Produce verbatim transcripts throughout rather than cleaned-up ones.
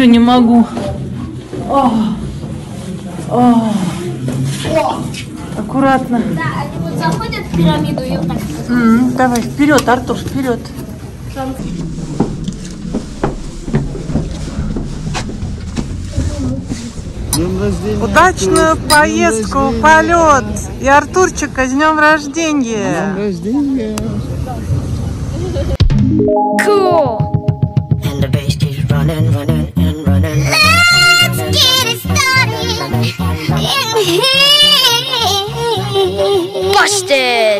все не могу. О, о. Аккуратно. Да, они вот заходят в пирамиду и вот так. Mm, давай, вперед, Артур, вперед. Удачную поездку, полет. И Артурчика с днем рождения. С днем рождения. Cool. And the bass keeps running, running, and running. Let's get it started. Busted.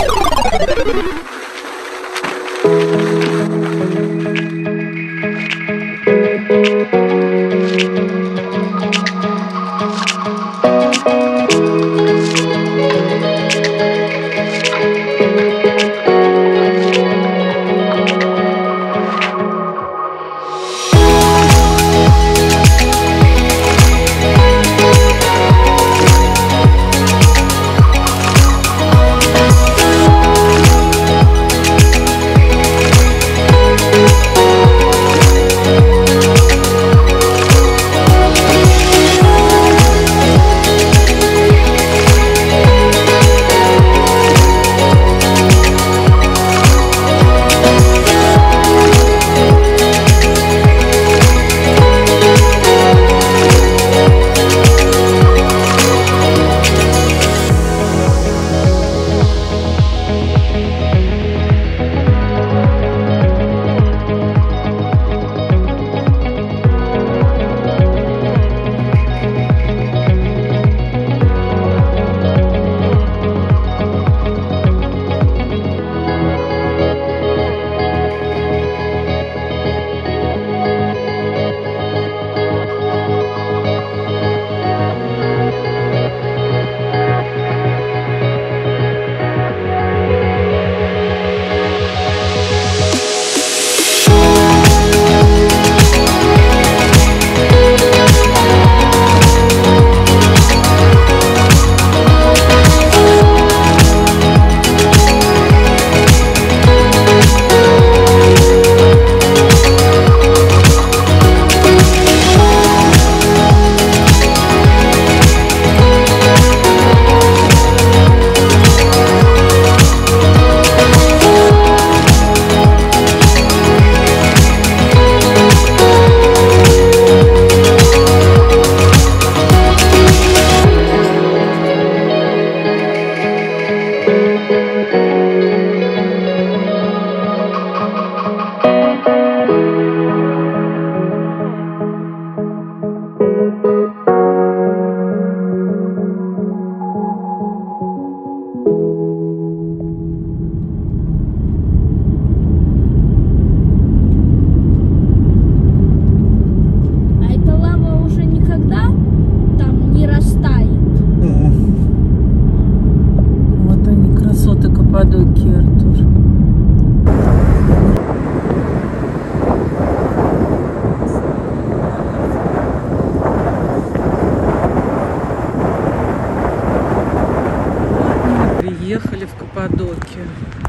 Приехали в Каппадокию.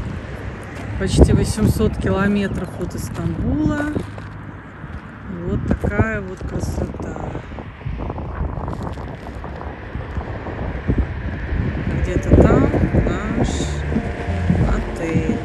Почти восемьсот километров от Стамбула. И вот такая вот красота. Где-то там наш отель.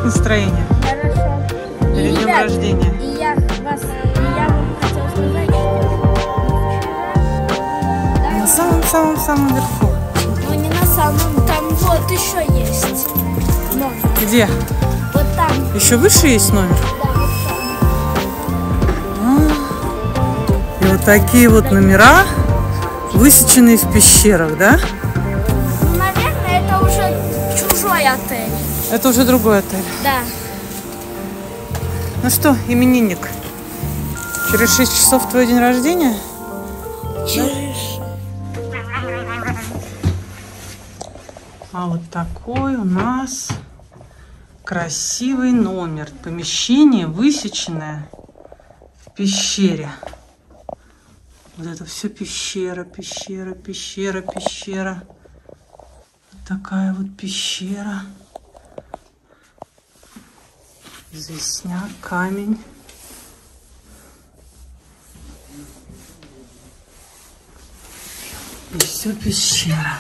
настроение? Хорошо. Перед днем Ребят, рождения. И я вас, и я вам хотела сказать, что На самом-самом-самом верху. ну не на самом, там вот еще есть номер. Где? Вот там, Еще выше есть номер? да, вот там. И вот такие вот номера, высеченные в пещерах, да? Ну, наверное, это уже чужой отель. Это уже другой отель. Да. Ну что, именинник, через шесть часов твой день рождения? А вот такой у нас красивый номер. Помещение высеченное в пещере. Вот это все пещера, пещера, пещера, пещера. Вот такая вот пещера. Известняк, камень. И все пещера.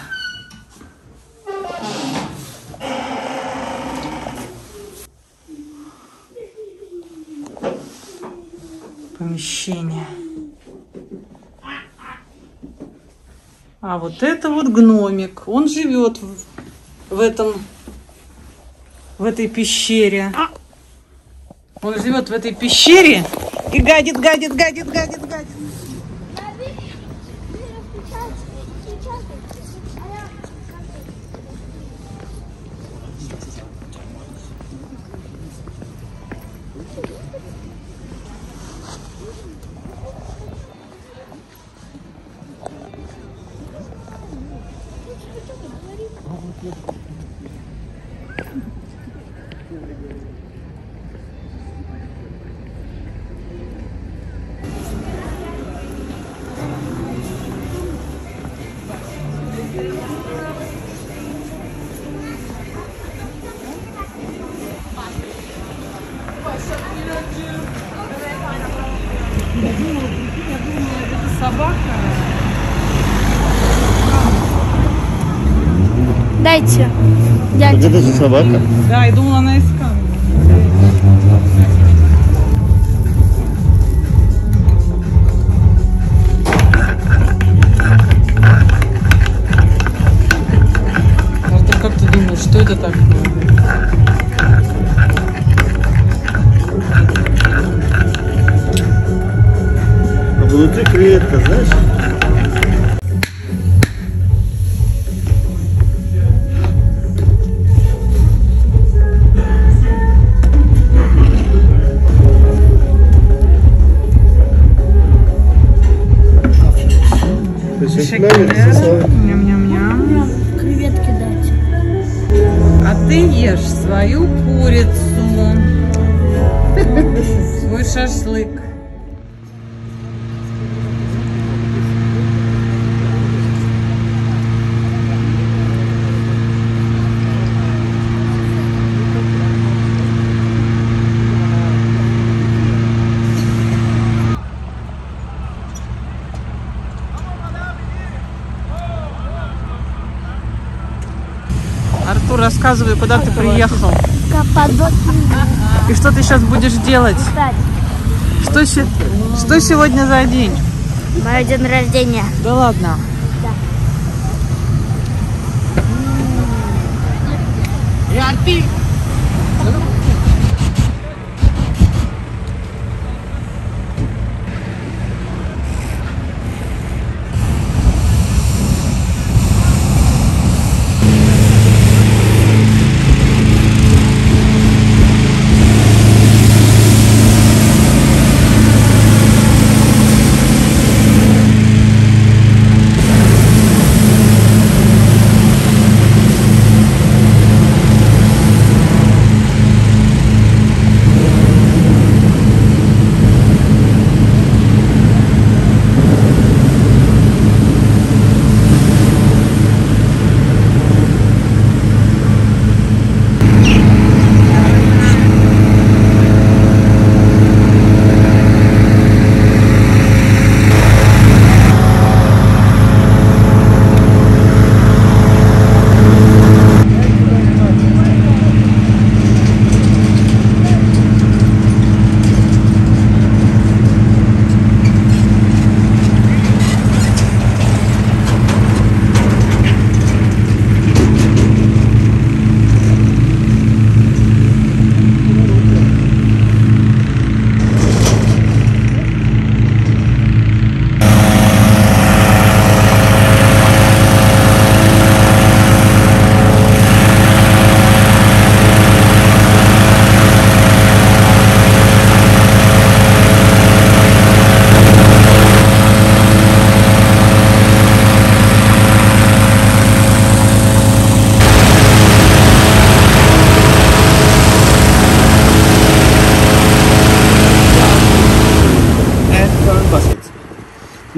Помещение. А вот это вот гномик. Он живет в, в этом, в этой пещере. Он живет в этой пещере и гадит, гадит, гадит, гадит, гадит. Собака. Дайте. Так это же собака. Да, я думала, она искала. Артур, как ты думаешь, что это такое? А внутри креветка, знаешь? Ням-ням-ням. Креветки дайте. А ты ешь свою курицу, свой шашлык. Артур, рассказывай, куда ты приехал и что ты сейчас будешь делать? Что, се- что сегодня за день? Мой день рождения. Да ладно.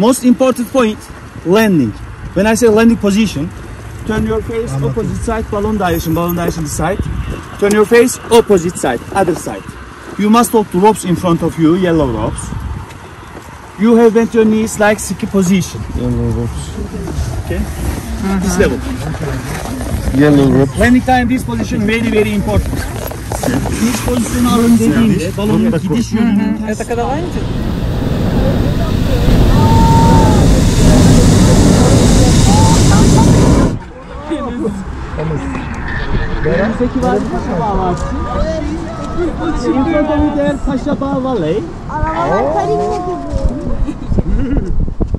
Most important point, landing. When I say landing position, turn your face opposite side, balon direction, balon direction side. Turn your face opposite side, other side. You must hold the ropes in front of you, yellow ropes. You have bent your knees like ski position. Yellow ropes. Okay? This level. Yellow ropes. Landing time, this position very very important. İniş pozisyonu alın dediğimde balonun gidiş yönünün Это когда ландит? Önümüzdeki var Paşa Bağ var. In front of you there Paşa Bağ Valley. Arabalar karimle gibi.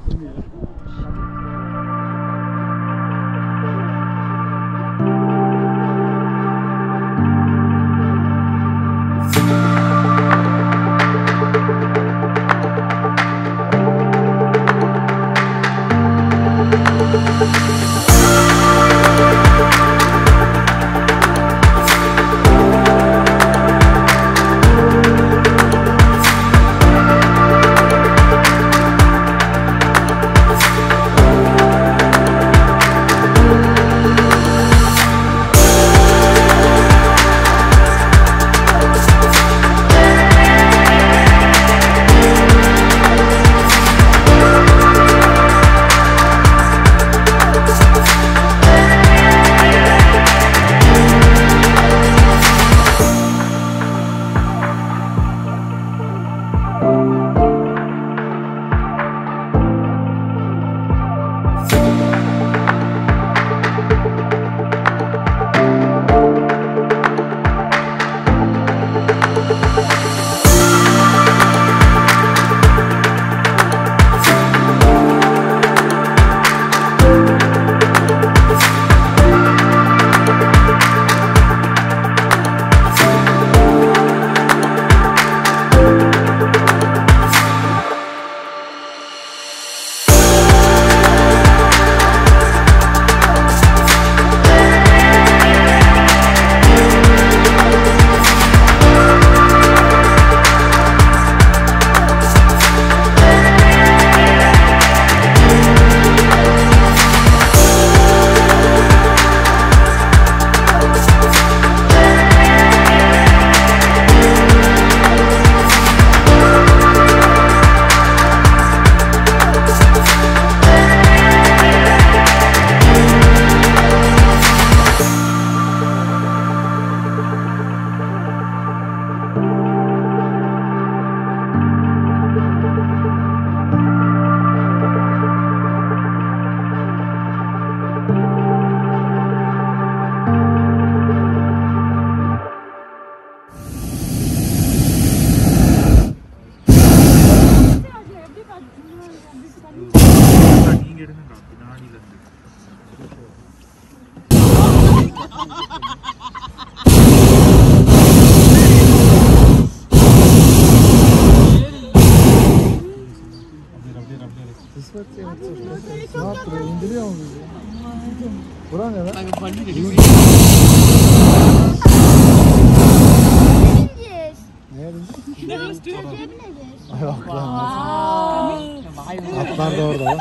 Atlar da orada.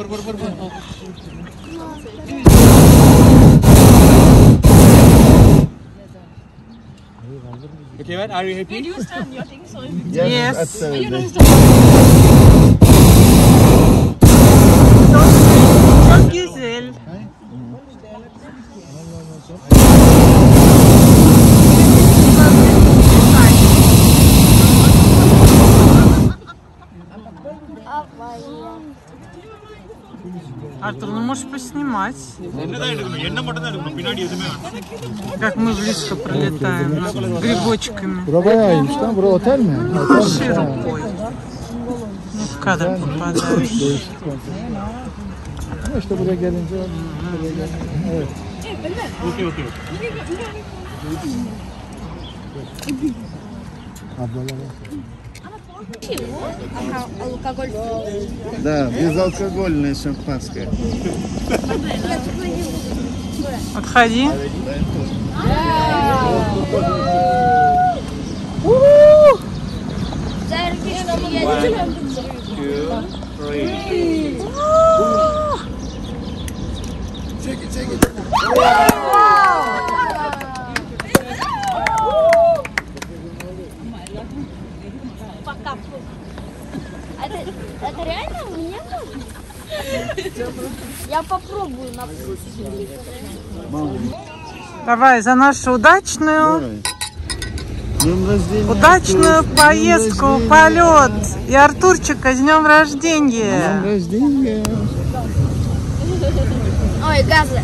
Okay, man, are you happy? Yes. Yes. Çok güzel. Артур, ну можешь поснимать, как мы близко пролетаем грибочками. Buraya işte, bura otel mi? Маши рукой. Не в кадр попадаешь. İşte buraya gelince buraya gelince. Evet. Okay, okay. Алкоголь. Да, безалкогольное шампанское. Отходи. Two, Пока. Это, это реально у меня можно? Я попробую на вкус. Давай за нашу удачную, Днем рождения, удачную Артур. Днем поездку, рождения. полет. И Артурчика с днем Днем рождения. рождения. Ой, газы.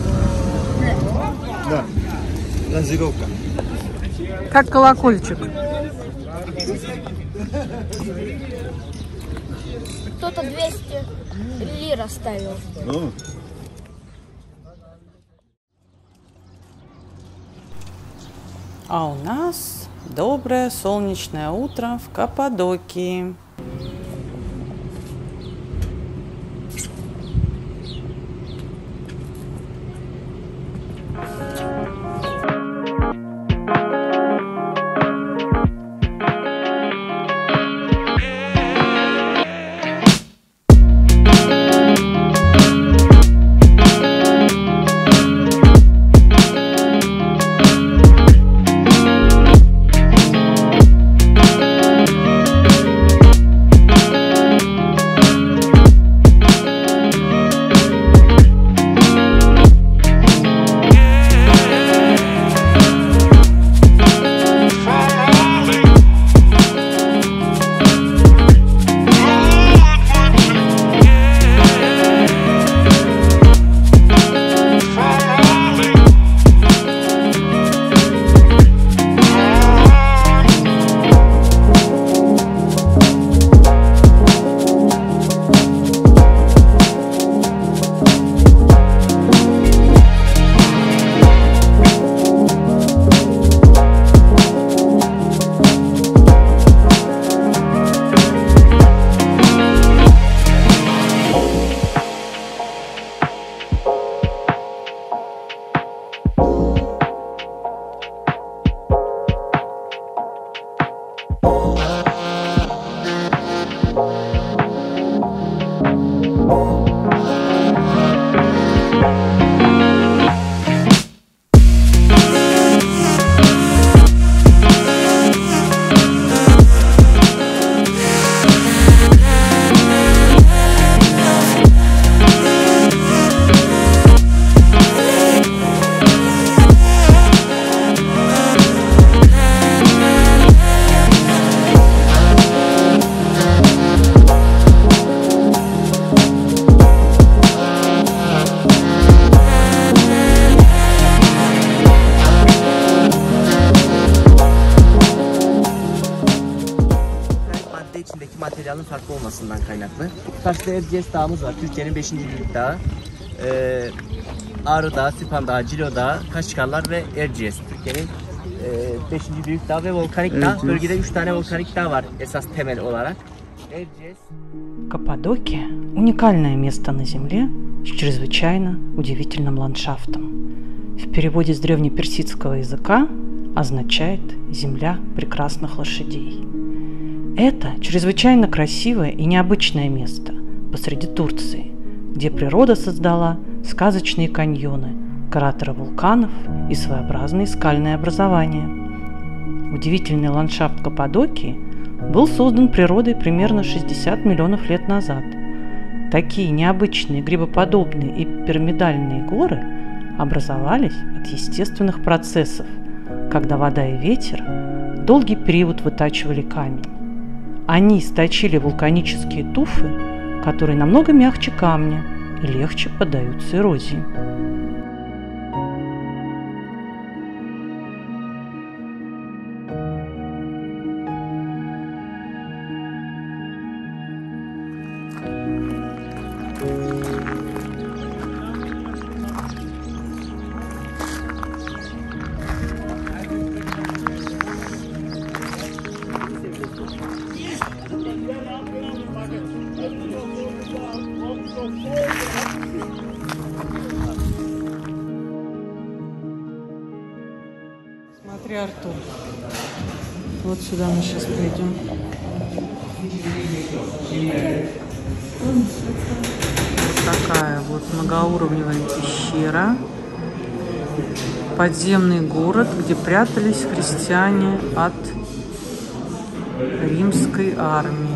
Да. Газировка. Как колокольчик. Кто-то двести лир оставил. О. А у нас доброе солнечное утро в Каппадокии. Materyalin farklı olmasından kaynaklı. Karşıda Erciyes Dağımız var. Türkiye'nin beşinci büyük dağı. Ee, Ağrı Dağı, Sipan Dağı, Cilo Dağı, Kaşgarlar ve Erciyes. Türkiye'nin e, beşinci büyük dağ ve volkanik dağ. Erciyes. Bölgede üç tane volkanik dağ var esas temel olarak. Erciyes. Каппадокия – уникальное место на Земле с чрезвычайно удивительным ландшафтом. В переводе с древнеперсидского языка означает «земля прекрасных лошадей». Это чрезвычайно красивое и необычное место посреди Турции, где природа создала сказочные каньоны, кратеры вулканов и своеобразные скальные образования. Удивительный ландшафт Каппадокии был создан природой примерно шестьдесят миллионов лет назад. Такие необычные грибоподобные и пирамидальные горы образовались от естественных процессов, когда вода и ветер долгий период вытачивали камень. Они источили вулканические туфы, которые намного мягче камня и легче поддаются эрозии. Смотри, Артур. Вот сюда мы сейчас пойдем. Такая вот многоуровневая пещера. Подземный город, где прятались христиане от римской армии.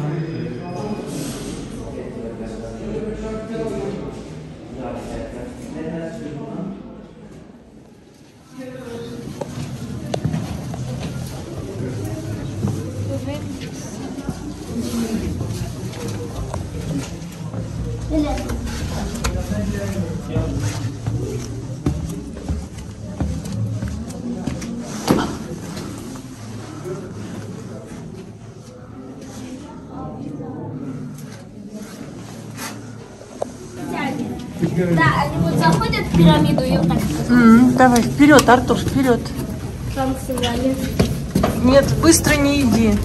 Да, они вот заходят в пирамиду и вот так. Mm, давай, вперед, Артур, вперед. Танцевали. Нет, быстро не иди.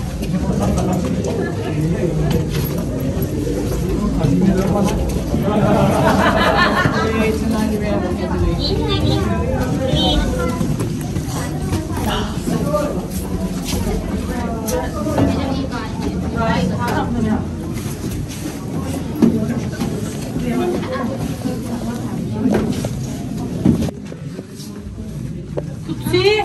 Тупси.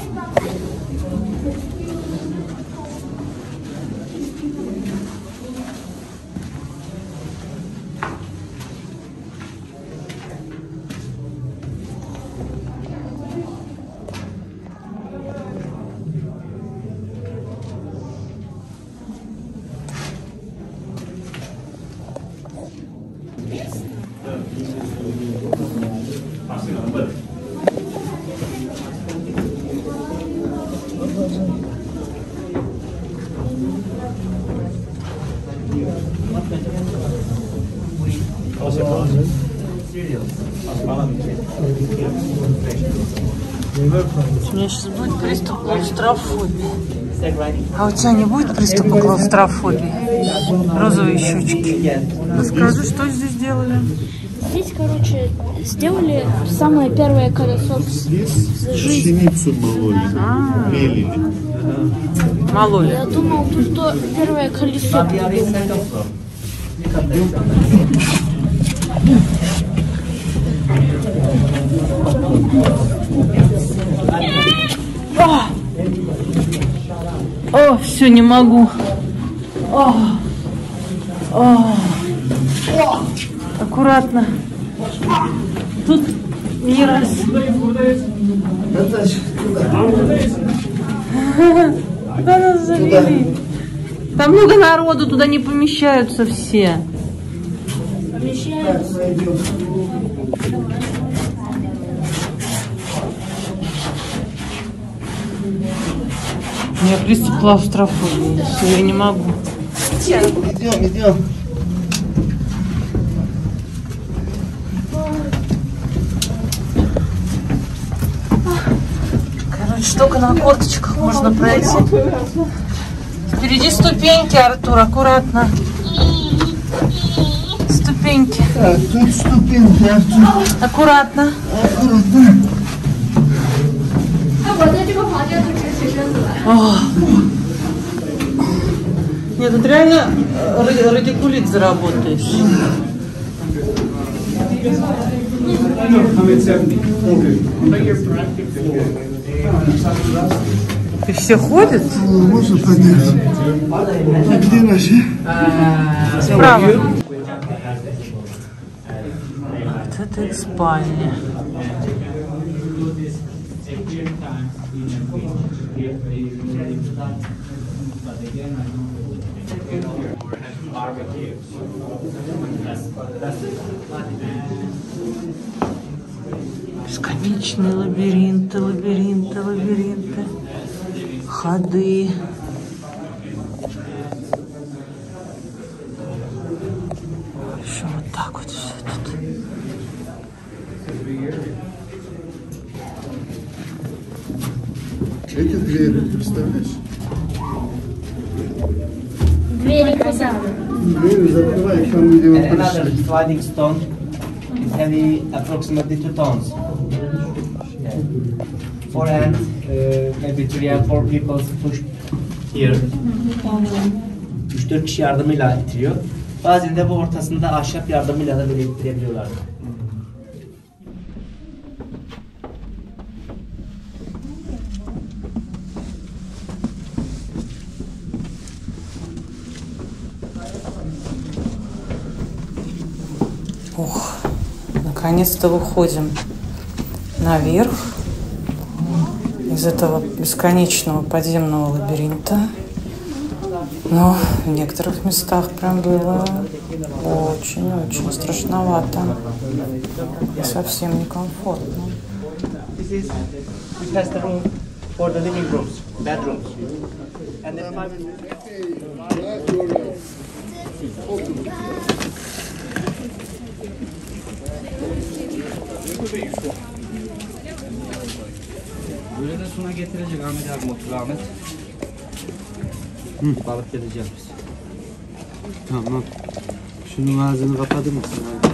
У меня сейчас будет приступ клаустрофобии. А у тебя не будет приступа клаустрофобии? Розовые щечки. Расскажи, что здесь делали? Здесь, короче, сделали самое первое колесо в жизни. Пшеницу мололи, А, мелили. мололи. Я думал, тут то первое колесо придумали. О, О все, не могу. О, О. Аккуратно. Тут не раз. Куда нас завели? Там много народу, туда не помещаются все. Помещаются. У меня приступ клаустрофобии. Все, я не могу. Идем, идем. Короче, только на корточках можно пройти. Впереди ступеньки, Артур, аккуратно. Ступеньки. Так, тут ступеньки, Артур. Аккуратно. Аккуратно. О. Нет, тут реально э, радикулит заработаешь. И все ходят? Можно поднять. А где наши? Справа. Вот это их спальня. Бесконечные лабиринты, лабиринты, лабиринты, ходы. Еще вот так вот все тут. Эти двери, представляешь? Двери куда? Двери закрывай, там где вы Another пришли. sliding stone is heavy approximately two tons. Yeah. Four hands, uh, maybe three and four people push here. Üç dört kişi yardımıyla itiriyor. Bazen de bu ortasında ahşap yardımıyla da böyle ittirebiliyorlardı. Ух, наконец-то выходим наверх из этого бесконечного подземного лабиринта. Но в некоторых местах прям было очень-очень страшновато и совсем некомфортно. This is this has the room for the living rooms, bedrooms. And then Böyle de sona getirecek Ahmet abi motor Ahmet. Hı. Balık geleceğiz biz. Tamam. Şunun ağzını kapatır mısın abi?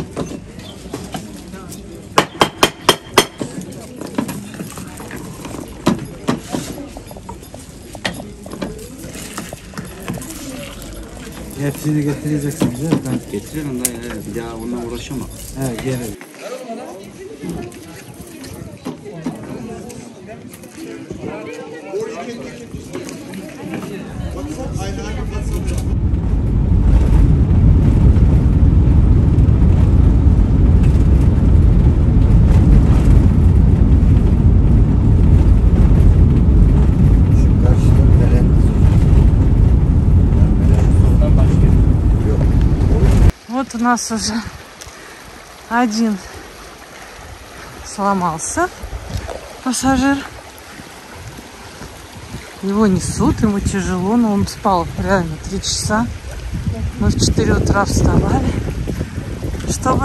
Hepsini getireceksin bize. Ben Getirelim dayı. He. Bir daha onunla uğraşamam. he gelelim. Вот у нас уже один сломался пассажир. Его несут, ему тяжело, но он спал реально три часа. Мы в четыре утра вставали, чтобы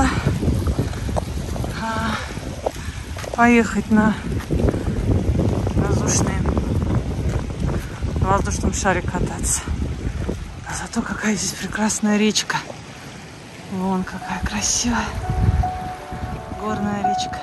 а, поехать на воздушный, на воздушном шаре кататься. А зато какая здесь прекрасная речка. Вон какая красивая горная речка.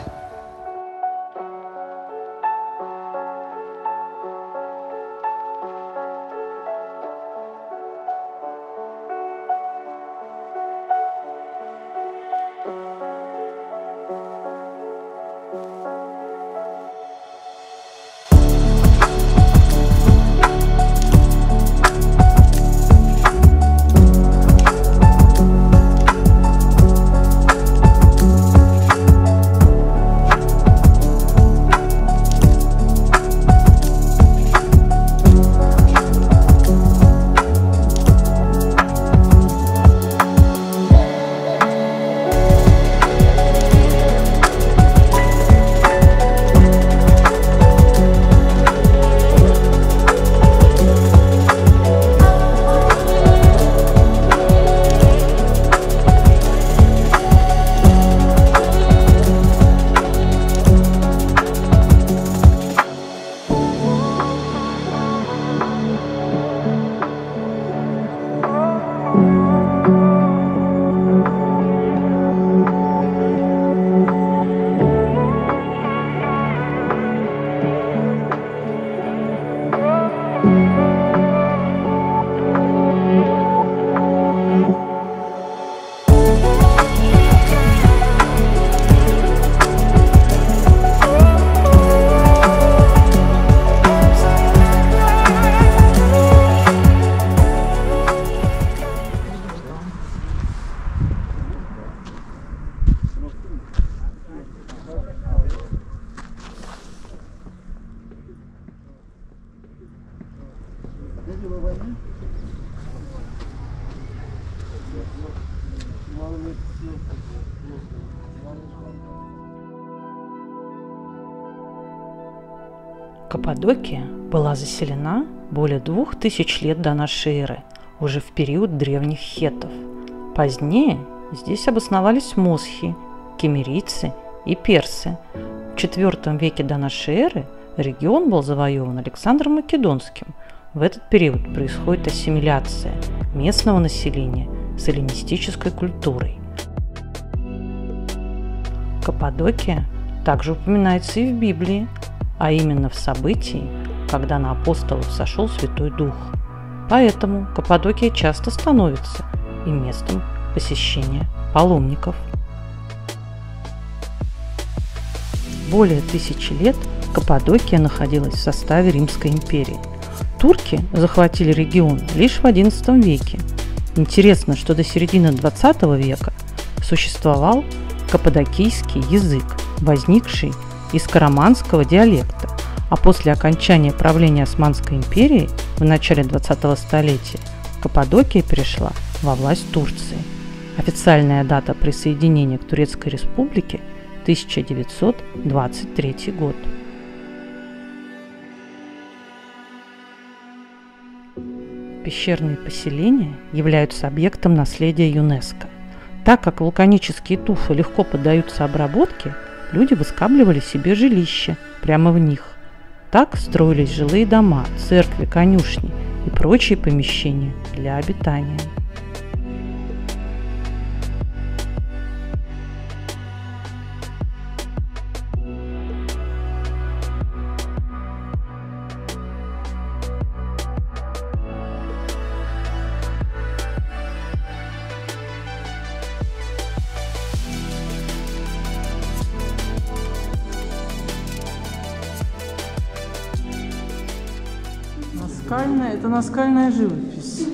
Каппадокия была заселена более двух тысяч лет до нашей эры, уже в период древних хеттов. Позднее здесь обосновались мосхи, кемерийцы и персы. В четвёртом веке до нашей эры регион был завоеван Александром Македонским. В этот период происходит ассимиляция местного населения с эллинистической культурой. Каппадокия также упоминается и в Библии, а именно в событии, когда на апостолов сошел Святой Дух. Поэтому Каппадокия часто становится и местом посещения паломников. Более тысячи лет Каппадокия находилась в составе Римской империи. Турки захватили регион лишь в одиннадцатом веке. Интересно, что до середины двадцатого века существовал каппадокийский язык, возникший из караманского диалекта, а после окончания правления Османской империи в начале двадцатого столетия Каппадокия перешла во власть Турции. Официальная дата присоединения к Турецкой республике – тысяча девятьсот двадцать третий год. Пещерные поселения являются объектом наследия ЮНЕСКО. Так как вулканические туфы легко поддаются обработке, люди выскабливали себе жилища прямо в них. Так строились жилые дома, церкви, конюшни и прочие помещения для обитания. Наскальная, это наскальная живопись.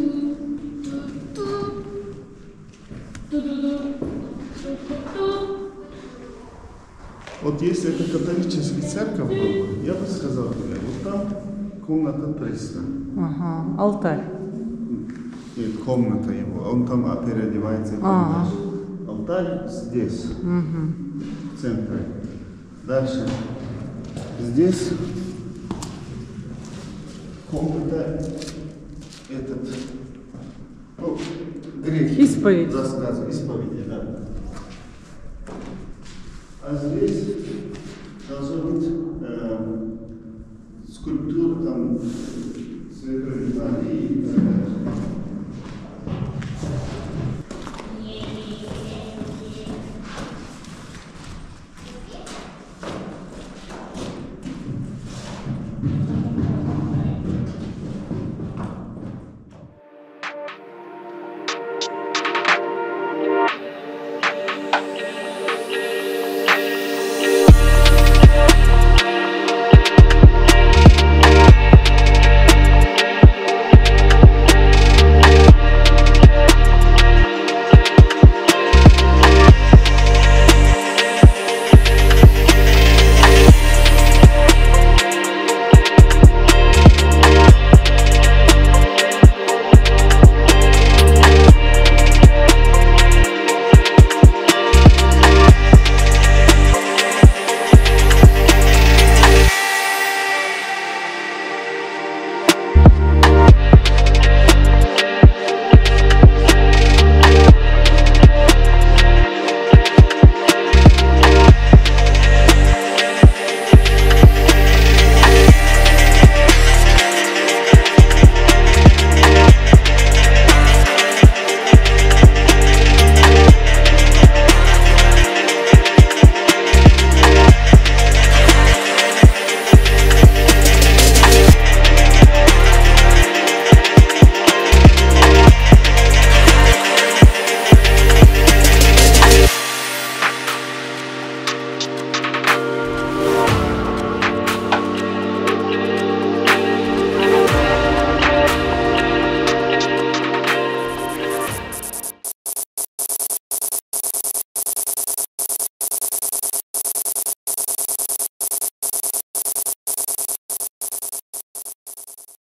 Вот если это католическая церковь была, я бы сказал, вот там комната триста. Ага, алтарь. Нет, комната его, он там переодевается. Ага. Алтарь здесь, Угу. в центре. Дальше. Здесь комната, этот, ну, грех. Исповедь. Рассказы, исповеди, да. А здесь должна быть э, скульптура там Святой Марии и так далее.